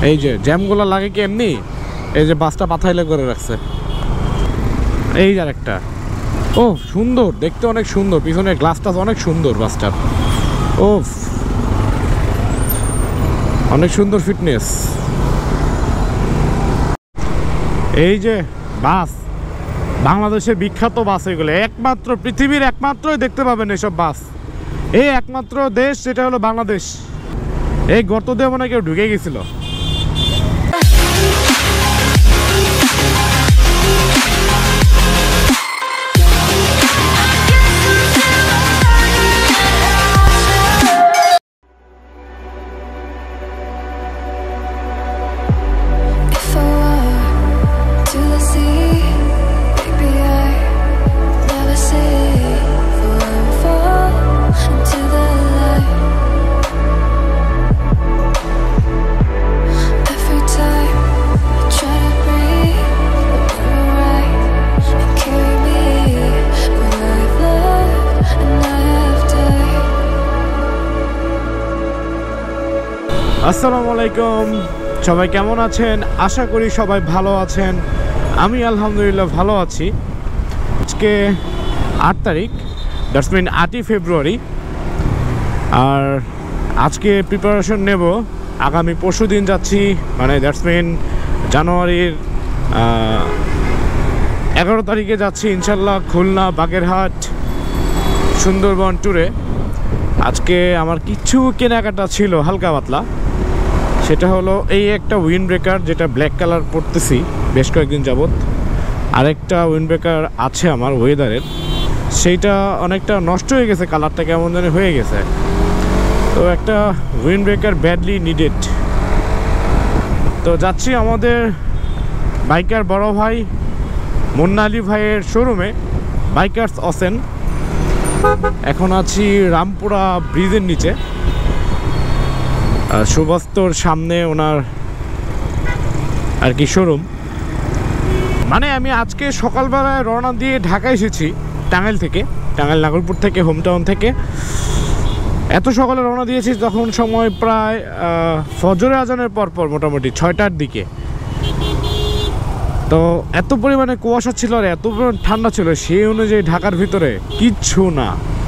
এই যে জ্যামগুলো লাগে কি এমনি, এই যে বাসটা পাথাইলে করে রাখছে। এই যে একটা, ও সুন্দর দেখতে, অনেক সুন্দর, পিছনের গ্লাসটা অনেক সুন্দর বাসটার। ও অনেক সুন্দর ফিটনেস। এই যে বাস, বাংলাদেশের বিখ্যাত বাস এগুলো, একমাত্র পৃথিবীর একমাত্রই দেখতে পাবেন এসব বাস। এই একমাত্র দেশ যেটা হলো বাংলাদেশ। এই গর্ত দিয়ে মনে কেউ ঢুকে গেছিল। আসসালামু আলাইকুম, সবাই কেমন আছেন? আশা করি সবাই ভালো আছেন। আমি আলহামদুলিল্লাহ ভালো আছি। আজকে 8 তারিখ, দ্যাটস মিন 8ই ফেব্রুয়ারি। আর আজকে প্রিপারেশন নেব, আগামী পরশু দিন যাচ্ছি, মানে দ্যাটস মিন জানুয়ারির 11 তারিখে যাচ্ছি ইনশাল্লাহ খুলনা, বাগেরহাট, সুন্দরবন ট্যুরে। আজকে আমার কিছু কেনাকাটা ছিল হালকা পাতলা। সেটা হলো এই একটা উইন্ড ব্রেকার, যেটা ব্ল্যাক কালার পরতেছি বেশ কয়েকদিন যাবৎ। আরেকটা উইন্ড ব্রেকার আছে আমার ওয়েদারের, সেইটা অনেকটা নষ্ট হয়ে গেছে, কালারটা কেমন জানি হয়ে গেছে। তো একটা উইন্ড ব্রেকার ব্যাডলি নিডেড। তো যাচ্ছি আমাদের বাইকার বড় ভাই মুন্না আলী ভাইয়ের শোরুমে, বাইকার্স অসেন। এখন আছি রামপুরা ব্রিজের নিচে, সুবাস্তর সামনে ওনার আর কি শোরুম। মানে আমি আজকে সকালবেলায় রওনা দিয়ে ঢাকা এসেছি টাঙ্গাইল থেকে, টাঙ্গাইল নাগরপুর থেকে, হোম টাউন থেকে। এত সকালে রওনা দিয়েছি তখন সময় প্রায় ফজরে আজানের পরপর, মোটামুটি 6টার দিকে। তো এত পরিমাণে কুয়াশা ছিল আর এত পরিমাণ ঠান্ডা ছিল, সেই অনুযায়ী ঢাকার ভিতরে কিচ্ছু না,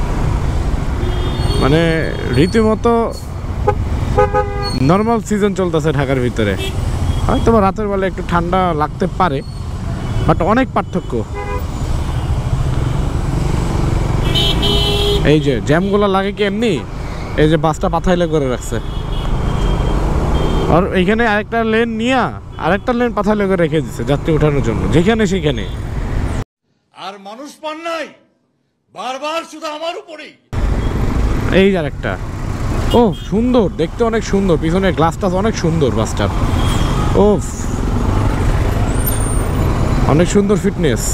মানে রীতিমতো নর্মাল সিজন চলতেছে ঢাকার ভিতরে। হয়তো রাতের বেলা একটু ঠান্ডা লাগতে পারে, বাট অনেক পার্থক্য। এই যে জ্যামগুলো লাগে কি এমনি, এই যে বাসটা পাথাইলে করে রাখছে। আর এইখানে আরেকটা লেন নিয়ে আরেকটা লেন পাথাইলে করে রেখে দিচ্ছে যাত্রী ওঠানোর জন্য, যেখানে সেখানে। আর মানুষ পান নাই, বারবার শুধু আমার উপরেই। এই যে আরেকটা, ও সুন্দর দেখতে, অনেক সুন্দর, পিছনের গ্লাসটা অনেক সুন্দর বাসটার। ও অনেক সুন্দর ফিটনেস।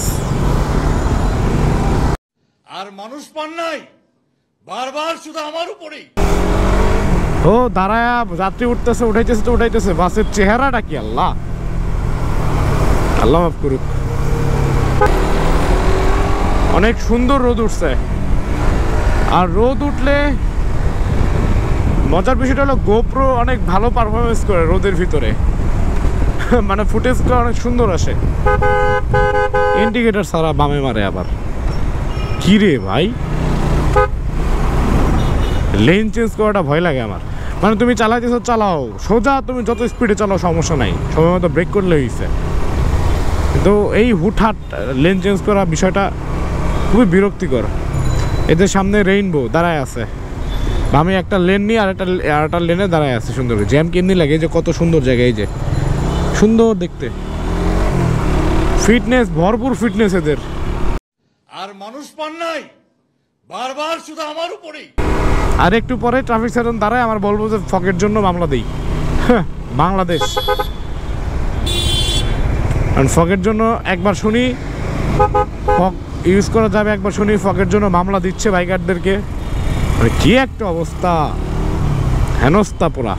আর মানুষ পান নাই, বারবার শুধু আমার উপরেই। ও দাঁড়ায় যাত্রী উঠতেছে, উঠাইতেছে তো উঠাইতেছে, বাসের চেহারাটা কি! আল্লাহ আল্লাহ মাফ করুক। অনেক সুন্দর রোদ উঠছে। আর রোদ উঠলে মজার বিষয়টা হলো গোপ্রো অনেক ভালো পারফরমেন্স করে রোদের ভিতরে, মানে ফুটেজটা অনেক সুন্দর আসে। ইন্ডিকেটর সারা বামে মারে আবার, কি রে ভাই, লেন চেঞ্জ করাটা ভয় লাগে আমার। মানে তুমি চালাইতেছো, চালাও সোজা, তুমি যত স্পিডে চালাও সমস্যা নাই, সময় মতো ব্রেক করলে হয়েছে। কিন্তু এই হুটহাট লেন চেঞ্জ করা বিষয়টা খুবই বিরক্তিকর। এদের সামনে রেইনবো দাঁড়ায় আছে, আমি একটা লেন নিয়ে আরেকটা লেনে দাঁড়ায় আছে সুন্দর। জ্যাম কেমনি লাগে, যে কত সুন্দর জায়গা, এই যে সুন্দর দেখতে, ফিটনেস ভরপুর ফিটনেস এদের। আর মানুষ পান নাই, বারবার শুধু আমার উপরেই। আর একটু পরে ট্রাফিক সাইরেন দাঁড়ায়, আমার বলবো যে ফকের জন্য মামলা দেই। বাংলাদেশ ফকের জন্য একবার শুনি ফক ইউজ করা যাবে, একবার শুনি ফকের জন্য মামলা দিচ্ছে বাইকারদেরকে। মানে কি একটা অবস্থা, হেনস্থা পোড়া।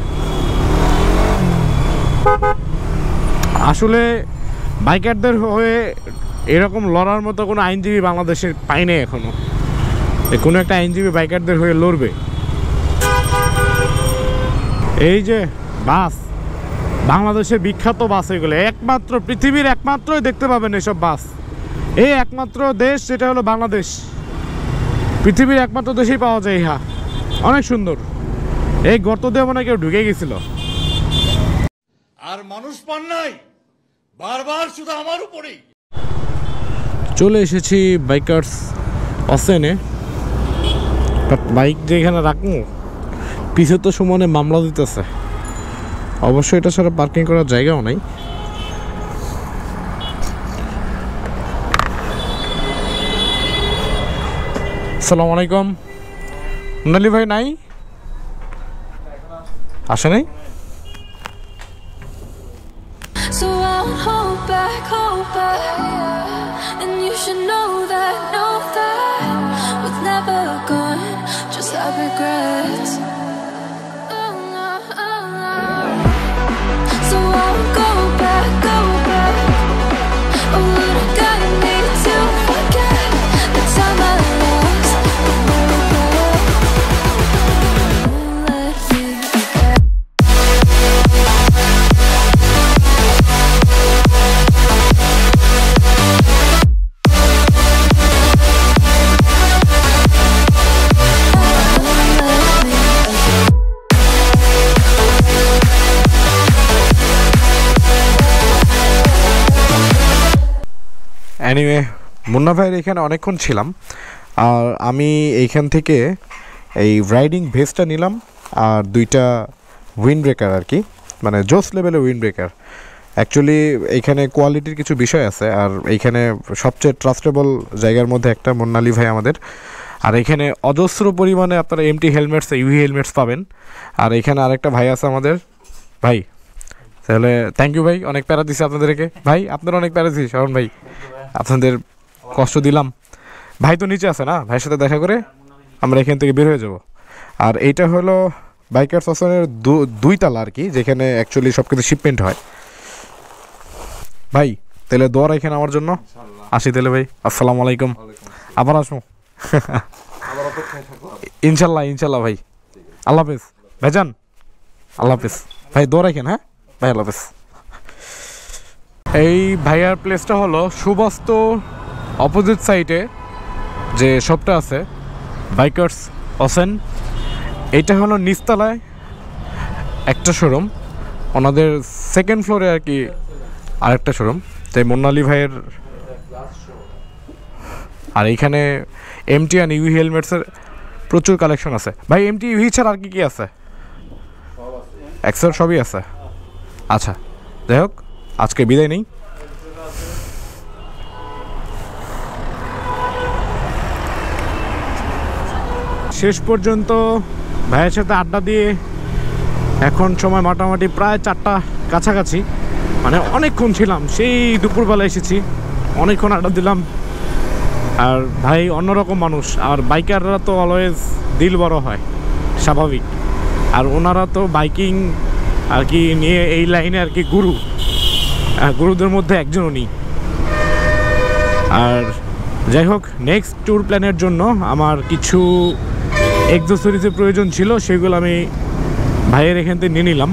আসলে বাইকারদের হয়ে এরকম লড়ার মতো কোনো আইনজীবী বাংলাদেশের পাই নাই এখনো। কোনো একটা আইনজীবী বাইকারদের হয়ে লড়বে। এই যে বাস, বাংলাদেশে বিখ্যাত বাস এগুলো, একমাত্র পৃথিবীর একমাত্রই দেখতে পাবেন এসব বাস। এই একমাত্র দেশ যেটা হলো বাংলাদেশ, পৃথিবীর একমাত্র দেশেই পাওয়া যায় ইহা। অনেক সুন্দর। এই গর্ত দিয়ে মনে হয় কেউ ঢুকে গেছিল। আর মানুষ পান নাই, বারবার শুধু আমার উপরেই। চলে এসেছি বাইকার্স অসেনে। বাইক যে এখানে রাখবো, পিছে তো সুমনে মামলা দিতেছে। অবশ্যই এটা ছাড়া পার্কিং করার জায়গাও নাই। আসসালামু আলাইকুম। মুন্নালি ভাই নাই, আসে নাই? So I'll hold back, and you should know that was never gone, just have regrets. So I'll go back, oh, what I gotta need to forget the time I lost, let me forget. Anyway, Munna ভাইয়ের এখানে অনেকক্ষণ ছিলাম। আর আমি এইখান থেকে এই riding ভেস্টটা নিলাম আর দুইটা উইন্ড ব্রেকার আর কি, মানে জোস লেভেলের উইন্ড ব্রেকার। অ্যাকচুয়ালি এইখানে কোয়ালিটির কিছু বিষয় আছে, আর এইখানে সবচেয়ে ট্রাস্টেবল জায়গার মধ্যে একটা মুন্নালি ভাই আমাদের। আর এখানে অজস্র পরিমাণে আপনারা এমটি হেলমেটস, ইউভি হেলমেটস পাবেন। আর এখানে আরেকটা ভাই আছে আমাদের ভাই, তাহলে থ্যাংক ইউ ভাই, অনেক প্যারা দিচ্ছে আপনাদেরকে। ভাই আপনারা অনেক প্যারা দিচ্ছি, শরণ ভাই আপনাদের কষ্ট দিলাম। ভাই তো নিচে আছে না, ভাইয়ের সাথে দেখা করে আমরা এখান থেকে বের হয়ে যাব। আর এইটা হলো বাইকার্স অসনের 2 তলা আর কি, যেখানে অ্যাকচুয়ালি সব কিছু শিপমেন্ট হয়। ভাই তাহলে দোয়া রাখেন আমার জন্য। আসি তাহলে ভাই, আসসালামু আলাইকুম। আবার আসবো ইনশাল্লাহ, ইনশাল্লাহ ভাই। আল্লাহ হাফেজ ভাইজান, আল্লাহ হাফেজ ভাই, দোয়া রাখেন। হ্যাঁ ভাই, আল্লাহ হাফেজ। এই ভাইয়ার প্লেসটা হলো সুবাস্ত অপোজিট সাইডে যে শপটা আছে বাইকার্স অসেন, এইটা হলো নিচতলায় একটা শোরুম, ওনাদের সেকেন্ড ফ্লোরে আর কি আরেকটা শোরুম। তাই মুন্নালি ভাইয়ের। আর এইখানে এমটি আর ইউভি হেলমেটসের প্রচুর কালেকশন আছে। ভাই এমটি ইউভি ছাড়া আর কি কি আছে? এক্সেল সবই আছে। আচ্ছা যাই হোক, আজকে বিদায় নেই। শেষ পর্যন্ত ভাইয়ের সাথে আড্ডা দিয়ে এখন সময় মোটামুটি প্রায় 4টা কাছাকাছি, মানে অনেকক্ষণ ছিলাম, সেই দুপুরবেলা এসেছি, অনেকক্ষণ আড্ডা দিলাম। আর ভাই অন্যরকম মানুষ, আর বাইকাররা তো অলওয়েজ দিল বড় হয়, স্বাভাবিক। আর ওনারা তো বাইকিং আর কি নিয়ে এই লাইনে আর কি গুরুদের মধ্যে একজন উনি। আর যাই হোক, নেক্সট ট্যুর প্ল্যানের জন্য আমার কিছু এক্সেসরিজের প্রয়োজন ছিল, সেগুলো আমি ভাইয়ের এখান থেকে নিয়ে নিলাম।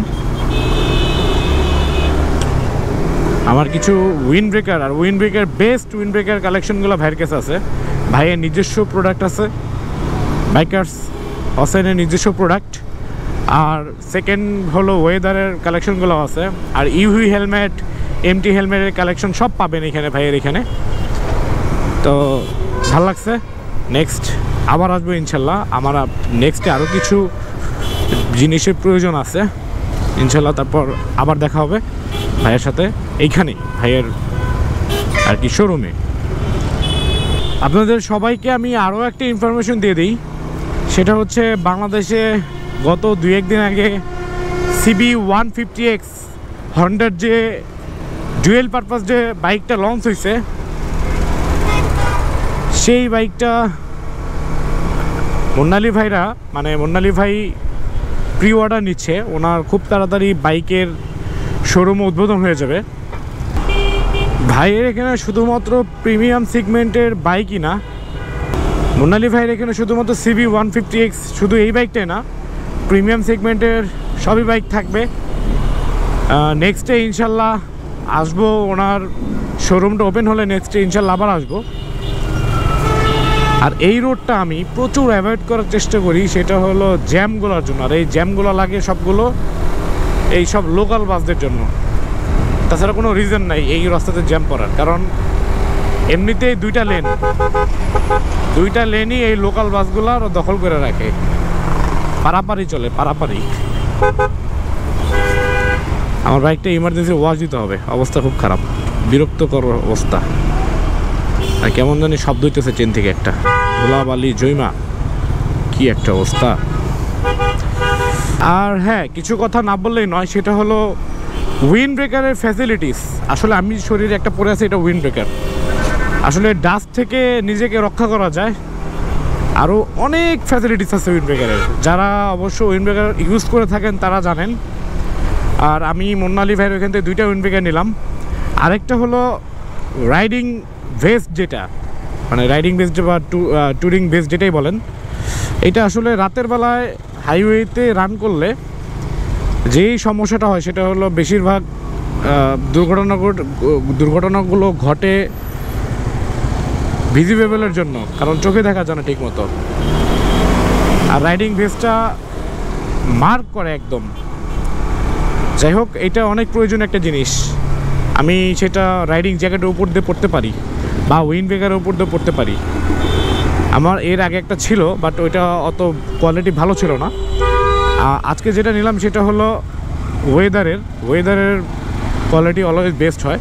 আমার কিছু উইন্ড ব্রেকার আর wind breaker, best wind breaker কালেকশনগুলো ভাইয়ের কাছে আছে। ভাইয়ের নিজস্ব প্রোডাক্ট আছে, বাইকার্স অসেনের নিজস্ব প্রোডাক্ট। আর সেকেন্ড হলো ওয়েদারের কালেকশনগুলো আছে। আর ইউভি হেলমেট, এমটি হেলমেটের কালেকশন সব পাবেন এখানে ভাইয়ের এখানে। তো ভালো লাগছে, নেক্সট আবার আসবো ইনশাল্লাহ। আমার নেক্সটে আরও কিছু জিনিসের প্রয়োজন আছে ইনশাল্লাহ, তারপর আবার দেখা হবে ভাইয়ের সাথে এইখানে, ভাইয়ের আর কি শোরুমে। আপনাদের সবাইকে আমি আরও একটা ইনফরমেশন দিয়ে দিই, সেটা হচ্ছে বাংলাদেশে গত 2-1 দিন আগে CB 150X হন্ডার যে ডুয়েল পারপাস যে বাইকটা লঞ্চ হয়েছে, সেই বাইকটা মুন্নালি ভাইরা, মানে মুন্নালি ভাই প্রি অর্ডার নিচ্ছে। ওনার খুব তাড়াতাড়ি বাইকের শোরুম উদ্বোধন হয়ে যাবে। ভাইয়ের এখানে শুধুমাত্র প্রিমিয়াম সেগমেন্টের বাইকই না, মুন্নালি ভাইয়ের এখানে শুধুমাত্র CB 150X শুধু এই বাইকটাই না, প্রিমিয়াম সেগমেন্টের সবই বাইক থাকবে। নেক্সট ডে ইনশাল্লাহ আসবো, ওনার শোরুমটা ওপেন হলে নেক্সট ডে ইনশাল্লাহ আবার আসবো। আর এই রোডটা আমি প্রচুর অ্যাভয়েড করার চেষ্টা করি, সেটা হলো জ্যামগুলোর জন্য। আর এই জ্যামগুলো লাগে সবগুলো এই সব লোকাল বাসদের জন্য, তাছাড়া কোনো রিজন নাই এই রাস্তাতে জ্যাম করার। কারণ এমনিতেই দুইটা লেনই এই লোকাল বাসগুলো দখল করে রাখে, পারাপারি চলে, পারাপারি। আমার বাইকটা ইমার্জেন্সি ওয়াশ দিতে হবে, অবস্থা খুব খারাপ, বিরক্তকর অবস্থা। আর কেমন জানি শব্দ হইতেছে চেন থেকে একটা, ধুলাবালি জৈমা, কি একটা অবস্থা। আর হ্যাঁ, কিছু কথা না বললেই নয়, সেটা হলো উইন্ড ব্রেকারের ফ্যাসিলিটিস। আসলে আমি শরীরে একটা পরে আছে, এটা উইন্ড ব্রেকার। আসলে ডাস্ট থেকে নিজেকে রক্ষা করা যায়, আরও অনেক ফ্যাসিলিটিস আছে উইন্ড ব্রেকারের। যারা অবশ্য উইন্ড ব্রেকার ইউজ করে থাকেন তারা জানেন। আর আমি মুন্নালি ভাইয়ের ওইখান থেকে 2টা উইন্ড ব্রেকার নিলাম। আরেকটা হলো রাইডিং ভেস্ট, যেটা মানে রাইডিং ভেস্ট বা ট্যুরিং ভেস্ট যেটাই বলেন, এটা আসলে রাতের বেলায় হাইওয়েতে রান করলে যেই সমস্যাটা হয় সেটা হলো বেশিরভাগ দুর্ঘটনাগুলো ঘটে ভিজিবলের জন্য, কারণ চোখে দেখা যায় না ঠিক মতো। আর রাইডিং ভেস্টটা মার্ক করে একদম। যাই হোক, এটা অনেক প্রয়োজন একটা জিনিস। আমি সেটা রাইডিং জ্যাকেটের উপর দিয়ে পড়তে পারি বা উইন্ড ব্রেকারের উপর দিয়ে পড়তে পারি। আমার এর আগে একটা ছিল, বাট ওইটা অত কোয়ালিটি ভালো ছিল না। আজকে যেটা নিলাম সেটা হলো ওয়েদারের কোয়ালিটি অলওয়েজ বেস্ট হয়।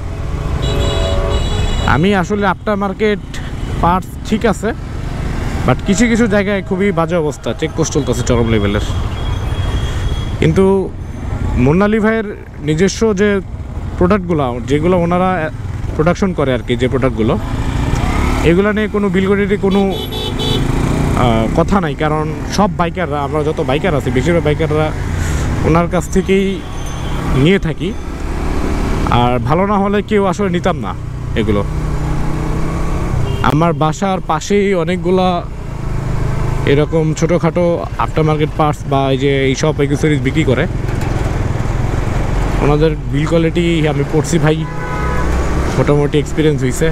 আমি আসলে আফটার মার্কেট পার্টস ঠিক আছে, বাট কিছু কিছু জায়গায় খুবই বাজে অবস্থা, চেকপোস্ট চলতেছে চরম লেভেলের। কিন্তু মুন্নালি ভাইয়ের নিজস্ব যে প্রোডাক্টগুলো, যেগুলো ওনারা প্রোডাকশন করে আর কি, যে প্রোডাক্টগুলো, এগুলো নিয়ে কোনো বিলগড়ির কোনো কথা নাই। কারণ সব বাইকাররা, আমরা যত বাইকার আছি বেশিরভাগ বাইকাররা ওনার কাছ থেকেই নিয়ে থাকি। আর ভালো না হলে কেউ আসলে নিতাম না এগুলো। আমার বাসার পাশেই অনেকগুলা এরকম ছোটোখাটো আফটার মার্কেট পার্টস বা এই যে এইসব অ্যাক্সেসরিজ বিক্রি করে। ওনাদের বিল কোয়ালিটি আমি পড়ছি ভাই, মোটামুটি এক্সপিরিয়েন্স হয়েছে।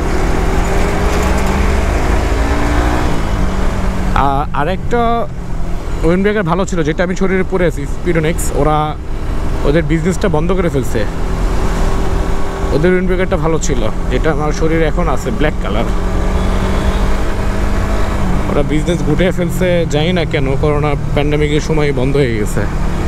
আরেকটা উইন্ড ব্রেকার ভালো ছিল যেটা আমি শরীরে পরে আছি, স্পিডোনেক্স। ওদের বিজনেসটা বন্ধ করে ফেলছে। ওদের উইন্ড ব্রেকারটা ভালো ছিল, যেটা আমার শরীরে এখন আছে, ব্ল্যাক কালার। ওরা বিজনেস গুটিয়ে ফেলছে, জানি না কেন, করোনা প্যান্ডামিকের সময় বন্ধ হয়ে গেছে।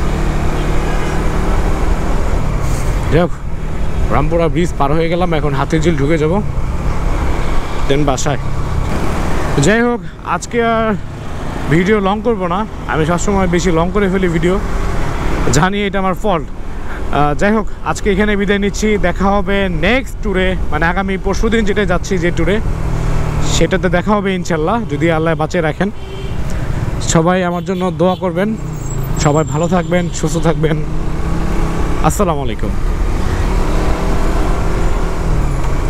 যাই হোক, রামপুরা ব্রিজ পার হয়ে গেলাম, এখন হাতিঝিল ঢুকে যাব, দেন বাসায়। যাই হোক, আজকে আর ভিডিও লং করব না, আমি সবসময় বেশি লং করে ফেলি ভিডিও, জানি এটা আমার ফল্ট। যাই হোক, আজকে এখানে বিদায় নিচ্ছি। দেখা হবে নেক্সট ট্যুরে, মানে আগামী পরশুদিন যেটা যাচ্ছি যে ট্যুরে, সেটাতে দেখা হবে ইনশাল্লাহ, যদি আল্লাহ বাঁচিয়ে রাখেন। সবাই আমার জন্য দোয়া করবেন, সবাই ভালো থাকবেন, সুস্থ থাকবেন। আসসালামু আলাইকুম।